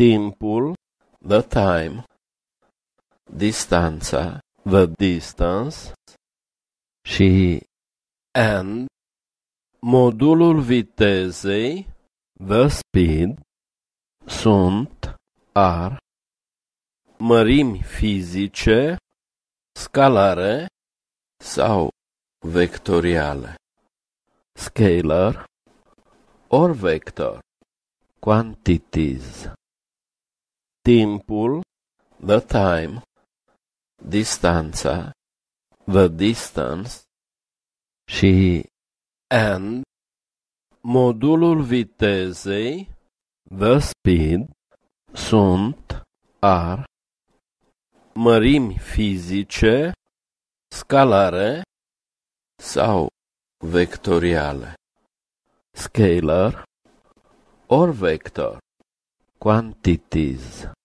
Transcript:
timpul, the time, distanța, the distance, și and, modulul vitezei, the speed, sunt, are, mărimi fizice, scalare sau vectoriale, scalar or vector, quantities, timpul, the time, distanța, the distance, și and, modulul vitezei, the speed, sunt, are, mărimi fizice, scalare sau vectoriale, scalar or vector, quantities.